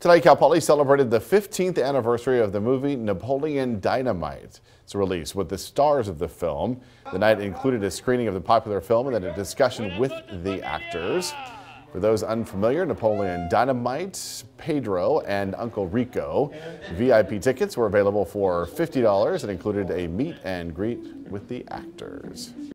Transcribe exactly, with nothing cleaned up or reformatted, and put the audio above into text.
Tonight, Cal Poly celebrated the fifteenth anniversary of the movie Napolean Dynamite. It's a release with the stars of the film. The night included a screening of the popular film and then a discussion with the actors. For those unfamiliar, Napoleon Dynamite, Pedro, and Uncle Rico. V I P tickets were available for fifty dollars and included a meet and greet with the actors.